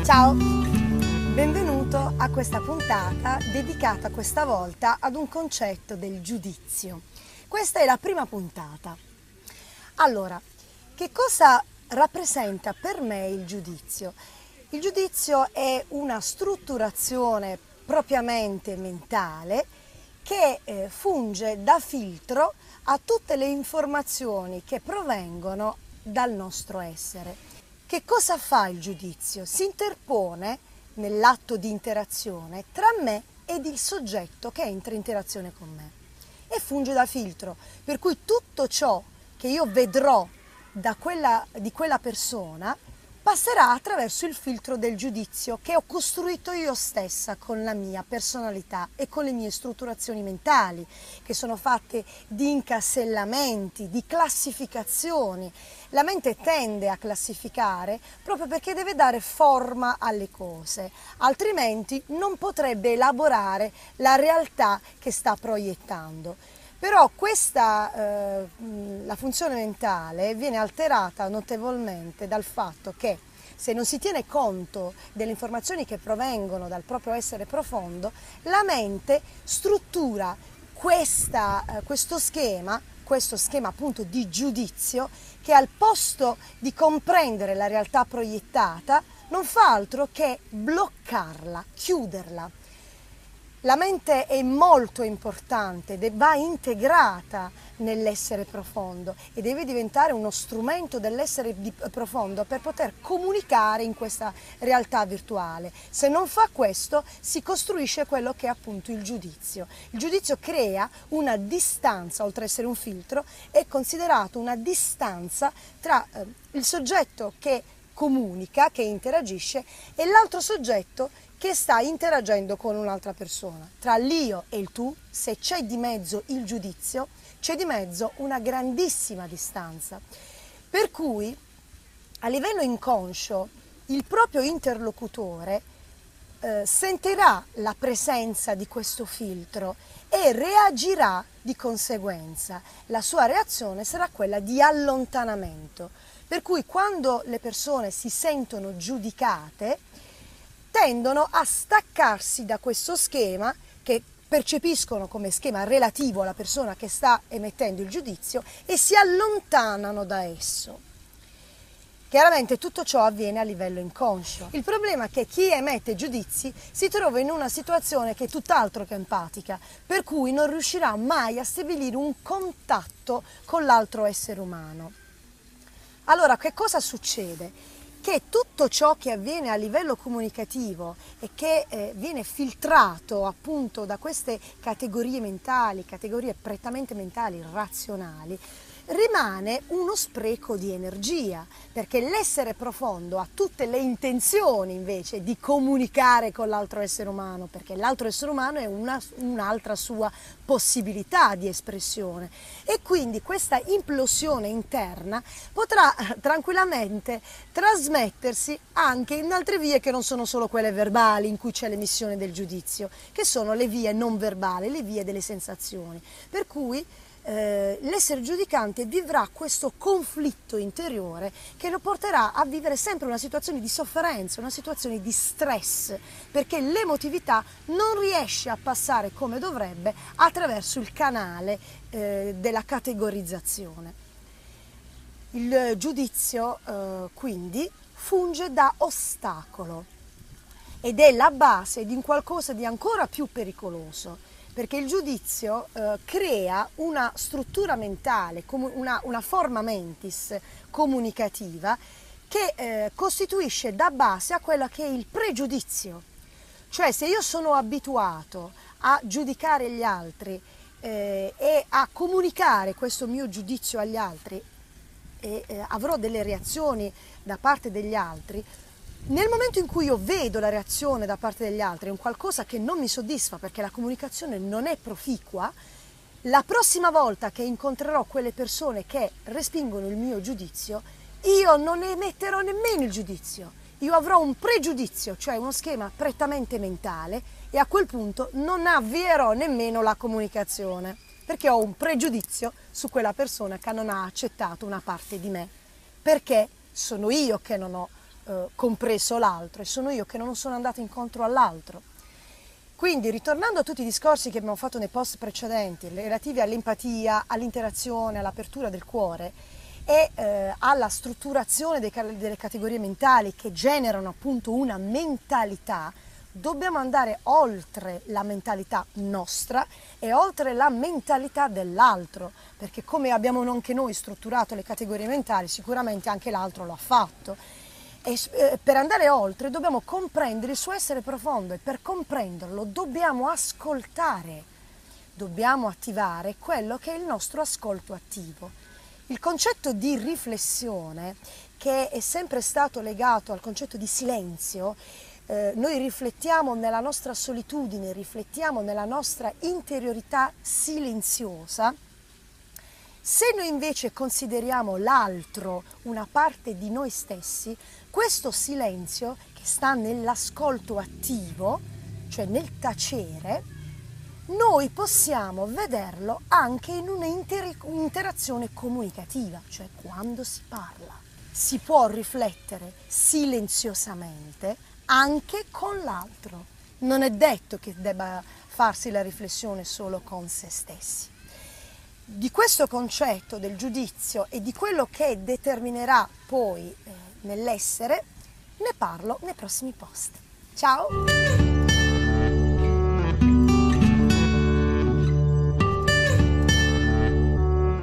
Ciao, benvenuto a questa puntata dedicata questa volta ad un concetto del giudizio. Questa è la prima puntata. Allora, che cosa rappresenta per me il giudizio? Il giudizio è una strutturazione propriamente mentale che funge da filtro a tutte le informazioni che provengono dal nostro essere. Che cosa fa il giudizio? Si interpone nell'atto di interazione tra me ed il soggetto che entra in interazione con me e funge da filtro, per cui tutto ciò che io vedrò di quella persona passerà attraverso il filtro del giudizio che ho costruito io stessa con la mia personalità e con le mie strutturazioni mentali, che sono fatte di incasellamenti, di classificazioni. La mente tende a classificare proprio perché deve dare forma alle cose, altrimenti non potrebbe elaborare la realtà che sta proiettando. Però la funzione mentale viene alterata notevolmente dal fatto che se non si tiene conto delle informazioni che provengono dal proprio essere profondo, la mente struttura questo schema appunto di giudizio che al posto di comprendere la realtà proiettata non fa altro che bloccarla, chiuderla. La mente è molto importante, va integrata nell'essere profondo e deve diventare uno strumento dell'essere profondo per poter comunicare in questa realtà virtuale. Se non fa questo, si costruisce quello che è appunto il giudizio. Il giudizio crea una distanza, oltre ad essere un filtro, è considerato una distanza tra il soggetto che comunica, che interagisce, e l'altro soggetto che sta interagendo con un'altra persona. Tra l'io e il tu, se c'è di mezzo il giudizio, c'è di mezzo una grandissima distanza. Per cui, a livello inconscio, il proprio interlocutore sentirà la presenza di questo filtro e reagirà di conseguenza. La sua reazione sarà quella di allontanamento. Per cui quando le persone si sentono giudicate, tendono a staccarsi da questo schema che percepiscono come schema relativo alla persona che sta emettendo il giudizio e si allontanano da esso. Chiaramente tutto ciò avviene a livello inconscio. Il problema è che chi emette giudizi si trova in una situazione che è tutt'altro che empatica, per cui non riuscirà mai a stabilire un contatto con l'altro essere umano. Allora, che cosa succede? Che tutto ciò che avviene a livello comunicativo e che viene filtrato appunto da queste categorie mentali, categorie prettamente mentali, razionali, rimane uno spreco di energia, perché l'essere profondo ha tutte le intenzioni invece di comunicare con l'altro essere umano, perché l'altro essere umano è un'altra sua possibilità di espressione e quindi questa implosione interna potrà tranquillamente trasmettersi anche in altre vie che non sono solo quelle verbali in cui c'è l'emissione del giudizio, che sono le vie non verbali, le vie delle sensazioni, per cui l'essere giudicante vivrà questo conflitto interiore che lo porterà a vivere sempre una situazione di sofferenza, una situazione di stress, perché l'emotività non riesce a passare come dovrebbe attraverso il canale della categorizzazione. Il giudizio quindi funge da ostacolo ed è la base di un qualcosa di ancora più pericoloso, perché il giudizio crea una struttura mentale, una forma mentis comunicativa che costituisce da base a quello che è il pregiudizio. Cioè, se io sono abituato a giudicare gli altri e a comunicare questo mio giudizio agli altri e avrò delle reazioni da parte degli altri, nel momento in cui io vedo la reazione da parte degli altri, è un qualcosa che non mi soddisfa perché la comunicazione non è proficua, la prossima volta che incontrerò quelle persone che respingono il mio giudizio, io non emetterò nemmeno il giudizio, io avrò un pregiudizio, cioè uno schema prettamente mentale, e a quel punto non avvierò nemmeno la comunicazione, perché ho un pregiudizio su quella persona che non ha accettato una parte di me, perché sono io che non ho compreso l'altro e sono io che non sono andato incontro all'altro. Quindi, ritornando a tutti i discorsi che abbiamo fatto nei post precedenti, relativi all'empatia, all'interazione, all'apertura del cuore e alla strutturazione delle categorie mentali che generano appunto una mentalità, dobbiamo andare oltre la mentalità nostra e oltre la mentalità dell'altro, perché come abbiamo anche noi strutturato le categorie mentali, sicuramente anche l'altro lo ha fatto. E per andare oltre dobbiamo comprendere il suo essere profondo e per comprenderlo dobbiamo ascoltare, dobbiamo attivare quello che è il nostro ascolto attivo. Il concetto di riflessione, che è sempre stato legato al concetto di silenzio, noi riflettiamo nella nostra solitudine, riflettiamo nella nostra interiorità silenziosa. Se noi invece consideriamo l'altro una parte di noi stessi, questo silenzio che sta nell'ascolto attivo, cioè nel tacere, noi possiamo vederlo anche in un'interazione comunicativa, cioè quando si parla. Si può riflettere silenziosamente anche con l'altro. Non è detto che debba farsi la riflessione solo con se stessi. Di questo concetto del giudizio e di quello che determinerà poi nell'essere ne parlo nei prossimi post. Ciao!